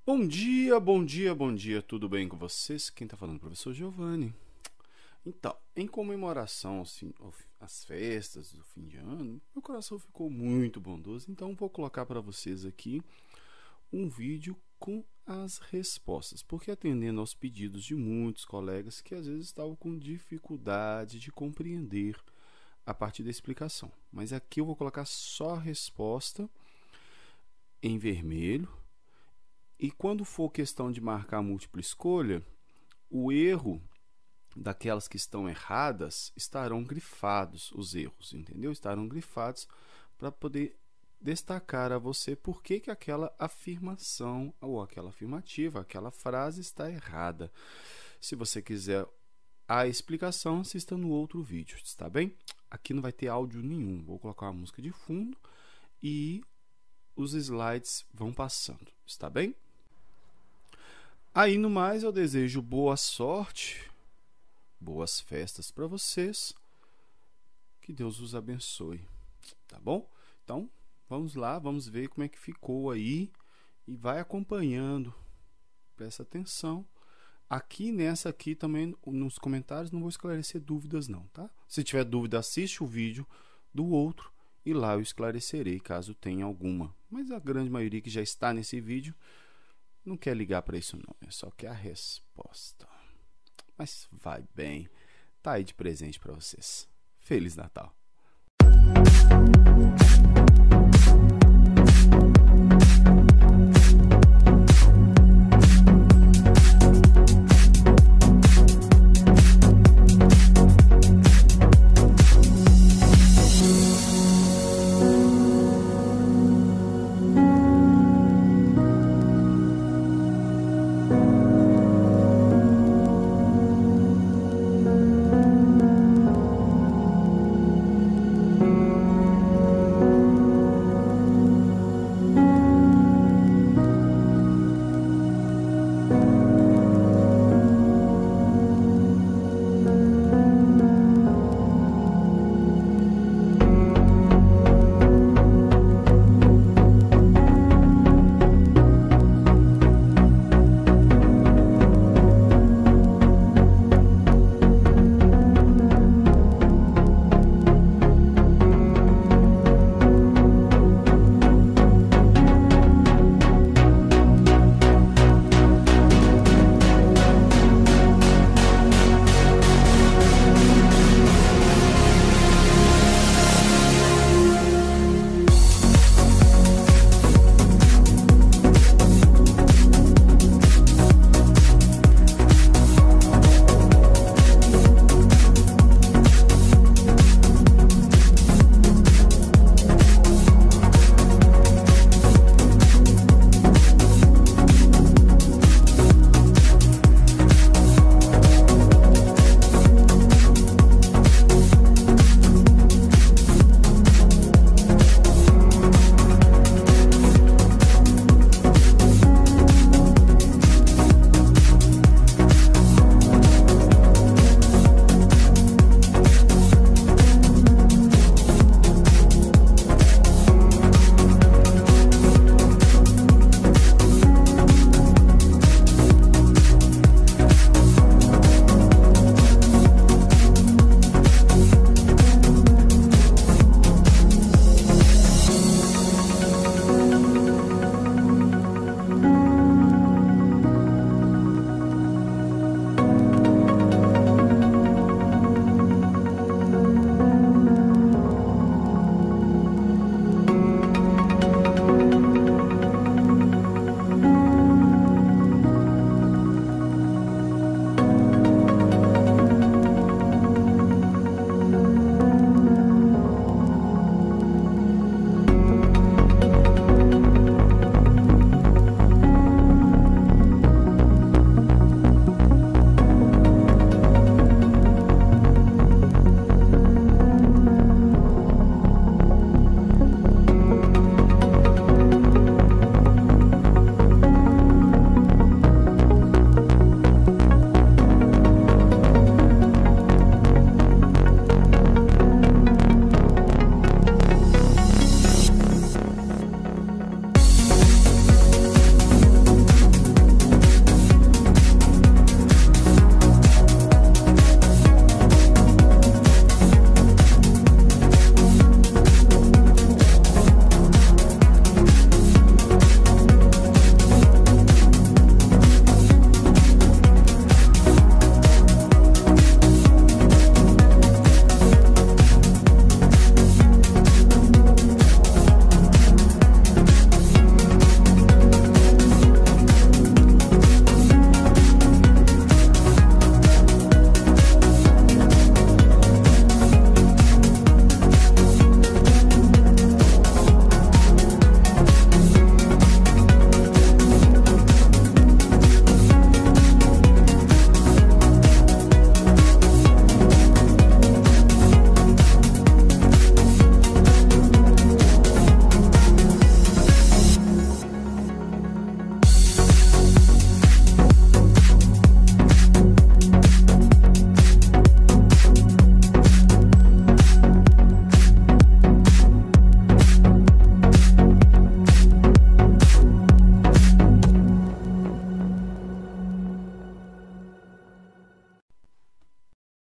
Bom dia, bom dia, bom dia, tudo bem com vocês? Quem tá falando é o professor Giovanni. Então, em comemoração às festas do fim de ano, meu coração ficou muito bondoso, então vou colocar para vocês aqui um vídeo com as respostas, porque atendendo aos pedidos de muitos colegas que às vezes estavam com dificuldade de compreender a partir da explicação. Mas aqui eu vou colocar só a resposta em vermelho. E quando for questão de marcar múltipla escolha, o erro daquelas que estão erradas estarão grifados, os erros, entendeu? Estarão grifados para poder destacar a você por que aquela afirmação ou aquela afirmativa, aquela frase está errada. Se você quiser a explicação, assista no outro vídeo, está bem? Aqui não vai ter áudio nenhum, vou colocar uma música de fundo e os slides vão passando, está bem? Aí no mais eu desejo boa sorte, boas festas para vocês, que Deus os abençoe, tá bom? Então vamos lá, vamos ver como é que ficou aí e vai acompanhando, presta atenção. Aqui nessa aqui também nos comentários não vou esclarecer dúvidas não, tá? Se tiver dúvida assiste o vídeo do outro e lá eu esclarecerei caso tenha alguma, mas a grande maioria que já está nesse vídeo não quer ligar para isso não, é só quer a resposta. Mas vai bem, tá aí de presente para vocês. Feliz Natal!